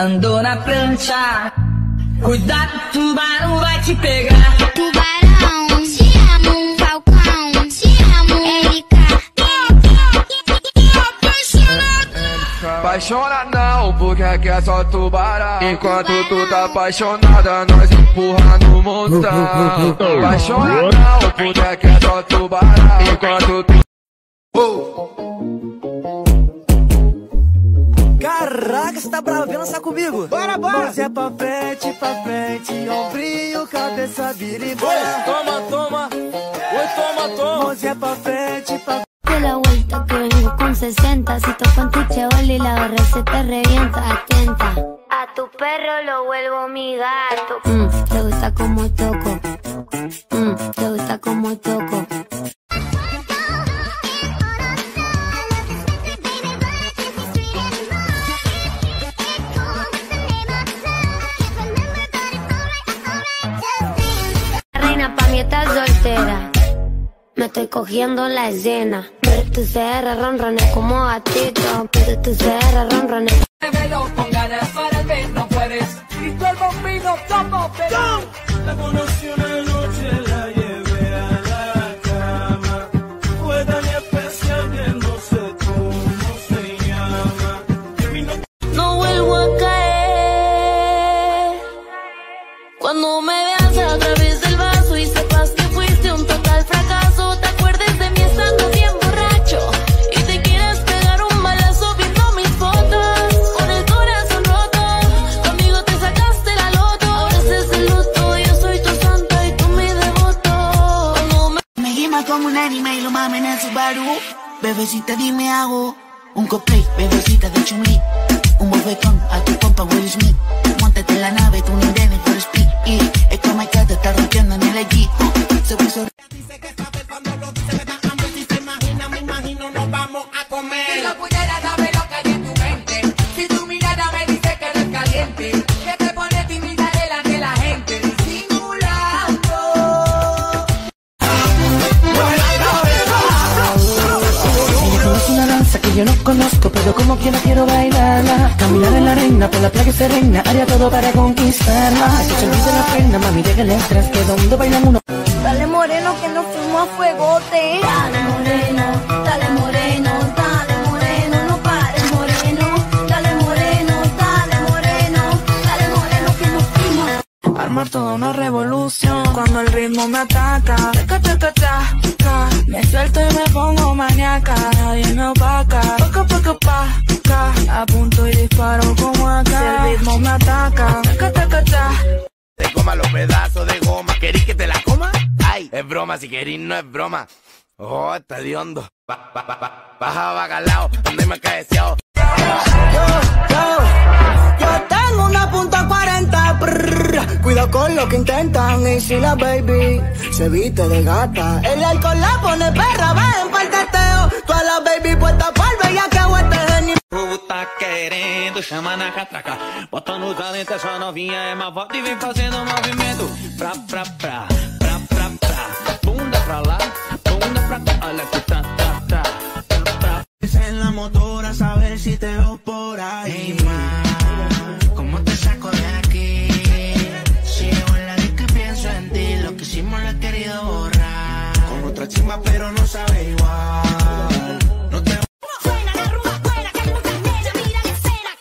andou na prancha. Cuidado, tubarão vai te pegar. Tubarão, te amo, Falcão, te amo, Erika. Apaixona não, porque aqui é só tubarão. Enquanto tu tá apaixonada, nós empurra no montão. Apaixona não, porque aqui é só tubarão. Enquanto tu... Caraca, você tá bravo, vem lançar comigo. Bora, bora. Mas é pra frente, ombrinho, cabeça, vira e bora. Toma, toma. Oi, toma, toma. Mas é pra frente, De la vuelta que vengo con 60. Si toco en tu chevol y la barra se te revienta. Atenta, a tu perro lo vuelvo mi gato. Te gusta como toco. Te gusta como toco. Reina, pa' mí estás soltera. Me estoy cogiendo la escena. Pero tu CR ronrones como gatito. Pero tu CR ronrones. Me veo con ganas para ver, no puedes. Y tú el bombino, tomo, pero... La conocí una noche, la llevé a la cama. Fue tan especial que no sé cómo se llama. No vuelvo a caer. Cuando me veas a través del vaso y sepas que fuiste un total fracaso. Te acuerdes de mí estando bien borracho y te quieras pegar un balazo viendo mis fotos. Con el corazón roto, conmigo te sacaste la loto. Ahora es el luto, yo soy tu santa y tú mi devoto. Me quema como un anime y lo mamen en Subaru. Bebecita, dime hago un cosplay, bebecita de Chun-Li. Un bofetón a tu compa Will Smith. Móntate en la nave, tú ni Dennis for speed. Y es como que te está rompiendo en el equipo. Se puso... Dice que sabe cuando lo dice, me da hambre. Si se imagina, me imagino, nos vamos a comer. Si yo pudiera saber lo que hay en tu mente. Si tu mirada me dice que eres caliente. Que te pone tímida delante de la gente. Disimulando. Es una danza que yo no conozco, pero como quiera quiero bailarla. Caminar en la arena, por la playa serena, haría todo para conquistarla. Que se olvide la pena, mami, de que letras, que donde bailan uno. Dale moreno que nos fuimos a fuegote. Dale moreno, dale moreno, dale moreno, no pares moreno. Dale moreno, dale moreno, dale moreno que nos fuimos. Armar toda una revolución cuando el ritmo me ataca. Taca, taca, taca. Me suelto y me pongo maníaca. Nadie me opaca. Poco, poco, paca. Apunto y disparo como acá. Si el ritmo me ataca. Taca, taca, taca. Te coma los pedazos de goma. ¿Querís que te la coma? Ay, es broma, si querís no es broma. Oh, está de hondo. Baja bacalao, donde me cae deseado. Yo tengo una punta 40. Cuidado con lo que intentan. Y si la baby se viste de gata, el alcohol la pone perra, ven pa'l teteo. Toda la baby puesta pa'l bellaqueo, este genio. Tá querendo, chama na catraca. Bota no talento, essa novinha é uma volta e vem fazendo movimento. Pra. Bunda pra lá, bunda pra cá. Olha que tá. En la motora, saber si te veo por ahí. ¿Cómo te saco de aquí? Sigo en la disco y pienso en ti. Lo que hicimos lo he querido borrar. Con otra chimba pero no sabe igual. No te... Suena la rumba buena, que no te mira, mira la escena.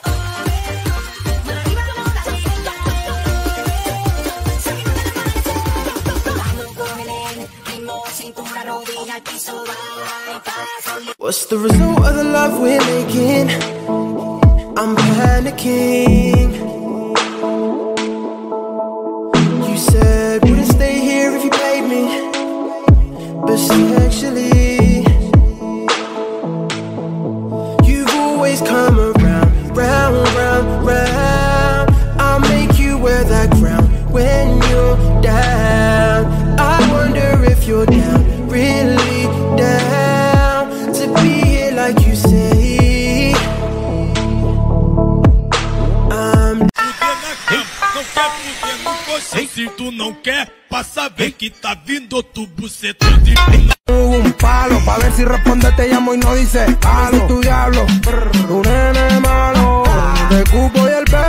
Arriba como la cena. Saliendo de la mano. Con el ritmo, cintura, rodilla, al piso, What's the result of the love we're making? I'm panicking. You said wouldn't stay here if you paid me, but actually you've always come around, round. I'll make you wear that crown when you're down. I wonder if you're down, really down, to be here like you say. Se tu não quer, passa a ver que tá vindo outro bucetão de... Un palo, pa' ver si responde te llamo y no dice algo. Tu diablo, un nene malo. Te cupo y el pelo